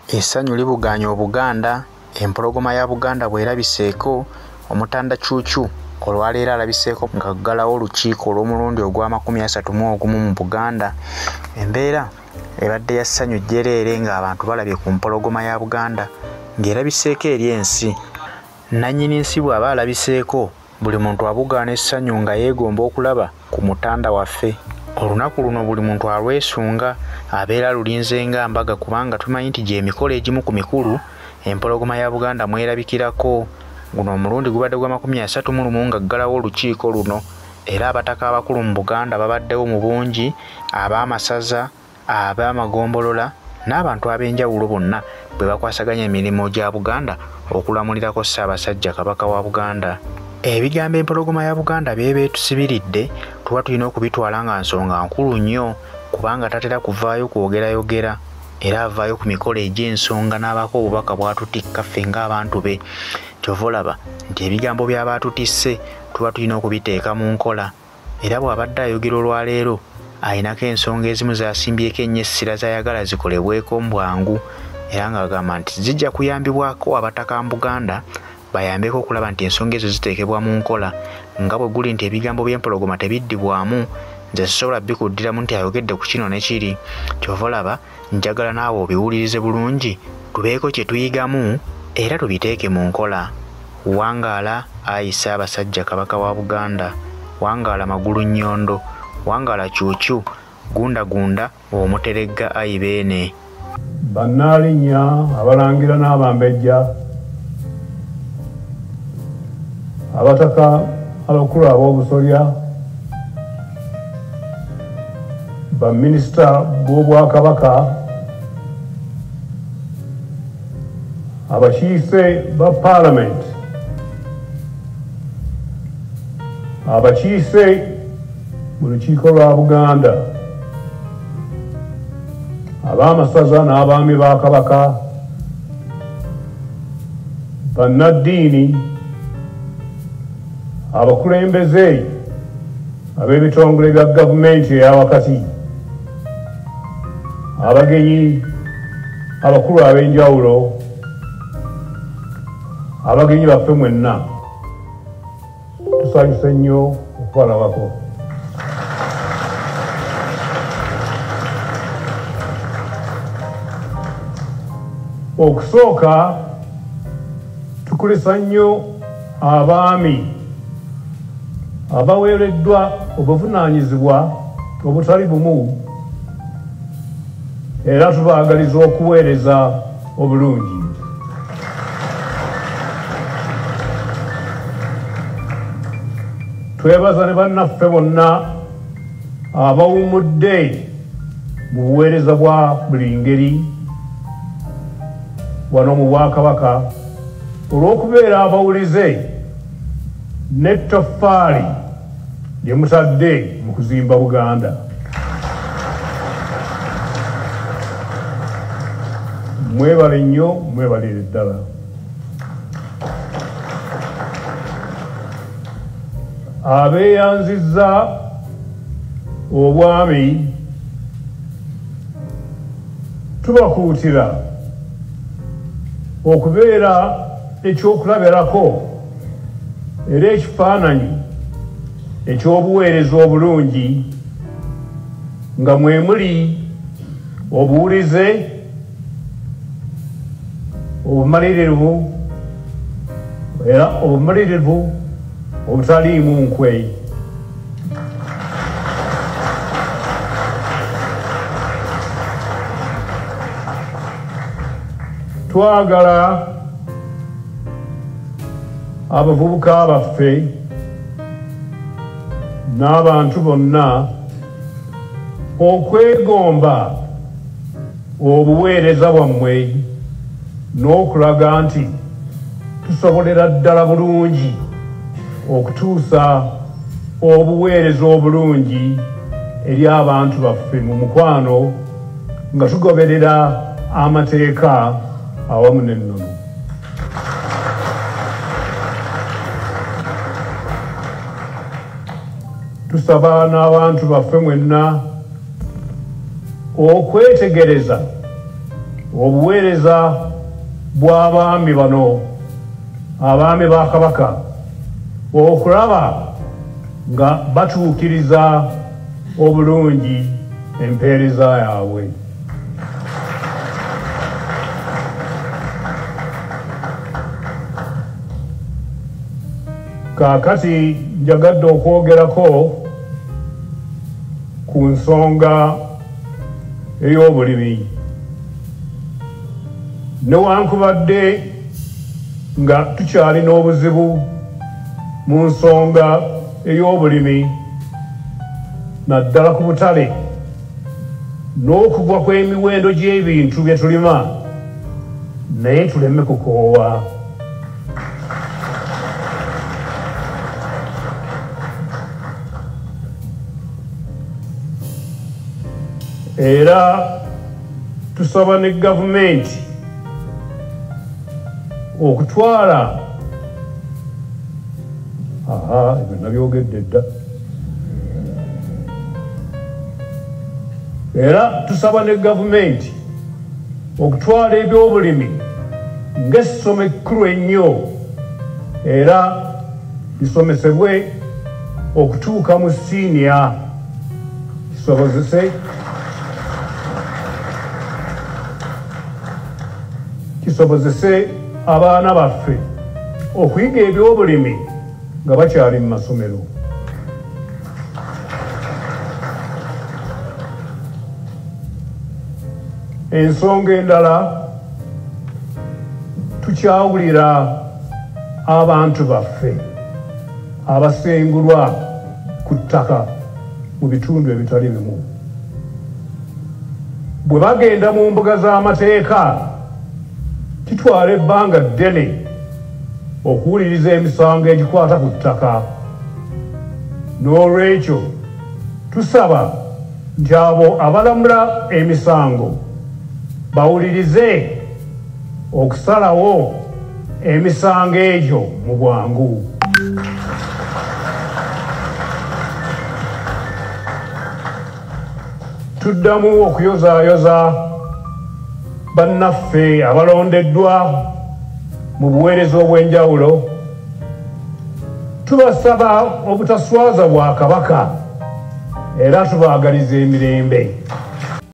Essanyu libuganya Obuganda, empologoma ya Buganda bwerabiseeko, omutanda Cuucu olwaleero alabiseeko nga kuggalawo olukiiko olw'omulundi ogwa31 mu Buganda. Embeera ebadde ya ssanyu jjereere ng'abantu balabye ku mpologoma ya Buganda ng'erabiseeko eri ensi. Nannyini nsi bw'aba alabiseeko, buli muntu abugaana essanyu nga yeegomba okulaba ku mutanda waffe. Olunaku luno buli muntu alwesunga, abeera lulinze nga mbaga kubanga tumanyi nti gy'emikolo egimu ku mikulu empologoma ya Buganda mwerabikirako. Guno omulundi gubadde gwa 31 nga ggalawo olukiiko luno, era abataka abakulu mu Buganda babaddewo mu bungi, ab'amasaza, ab'amagombolola n'abantu ab'enjawulo bonna bwe bakwasaganya emirimu gya Buganda okulamulirako Ssaabasajja kabaka wa Buganda. Ebigambo empologoma ya Buganda beetusibiridde tuba tulina okubitwala nga nsonga nkulu nnyo kubanga tatera kuvaayo kwogerayogera era avaayo ku mikolo egy'ensonga n'abako obubaka bw'atutikka ffe ng'abantu be. Kyova olaba nti ebigambo by'abaatutisse tuba tulina okubiteeka mu nkola, era bw'abadde ayogera olwaleero ayinako ensonga ezimu z'asimbyeko ennyo essira z'ayagala zikolebweko mu bwangu, era ng'agamba nti zijja kuyambibwako abataka mu Buganda bayambeko okulaba nti ensonga ezo ziteekebwa mu nkola. Nga bwe guli nti ebigambo by'empologoma tebiddibwamu, nze sisobola bikuddiramu nti ayogedde ku kino ne kiri. Kyova olaba njagala naawe obiwulirize bulungi, tubeeko kye tuyigamu era tubiteeke mu nkola. Wangaala ayi Ssaabasajja kabaka wa Buganda, wangaala magulu nnyondo, wangaala Cuucu, gundagunda omuteregga ayi beene. Bannaalinnya abalangira n'abambejja, abataka abakulu ab'obusolya, baminisita b'obwakabaka, abakiise ba paalamenti, abakiise mu lukiiko lwa Buganda, ab'amasaza n'abaami ba kabaka, bannaddiini, abakulembeze ab'ebitongole bya gavumenti eyawakati, abagenyi abakulu ab'enjawulo, abagenyi baffe mwenna, tusanyuse nnyo okubalabako. Okusooka tukulisa nnyo abaami abaweereddwa obuvunaanyizibwa obutali bumu, era tubaagaliza okuweereza obulungi. Twebaza ne bannaffe bonna abawummudde mu buweereza bwa buli ngeri wano mu Bwakabaka olw'okubeera abawulize n'ettoffaali lye mutadde mu kuzimba Buganda. Mwebale nnyo, mwebalire ddala. Abeeyanzizza obwami tubakuutira okubeera ekyokulabirako era ekifaananyi eky'obuweereza obulungi nga mwe muli obuwulize, obumalirivu era obumalirivu obutaliimu nkwe. Twagala abavubuka baffe n'abantu bonna okwegomba obuweereza bwammwe n'okulaga nti tusobolera ddala bulungi okutuusa obuweereza obulungi eri abantu baffe mu mukwano nga tugoberera amateeka awamu n'ennono. Tusaba n'abantu baffe mwenna okwetegereza obuweereza bw'abaami bano abaami ba kabaka okulaba nga batuukiriza obulungi empeereza yaabwe. Kaakati njagadde okwogerako ku nsonga ey'obulimi. Newankubadde nga tukyalina obuzibu mu nsonga ey'obulimi naddala ku butale n'okugwa kw'emiwendo gy'ebintu bye tulima, naye tuleme kukoowa. Era tusaba ne gavumenti okutwala ebyo nabyogedde dda. Era tusaba ne gavumenti okutwala ebyobulimi ng'essomo ekkulu ennyo era lisomesebwe okutuuka mu siniya, kisobozese abaana baffe okuyiga ebyobulimi nga bakyali mu masomero. Ensonga endala, tukyawulira abantu baffe abasengulwa ku ttaka mu bitundu ebitali bimu. Bwe bagenda mu mbuga z'amateeka kitwala ebbanga ddene okuwuliriza emisango egikwata ku ttaka. N'olwekyo tusaba nti abo abalamula emisango bawulirize okusalawo emisango egyo mu bwangu. Tuddamu okuyozaayoza bannaffe abalondeddwa mu buweereza obw'enjawulo. Tubasaba obutaswaza bwa kabaka era tubaagaliza emirembe.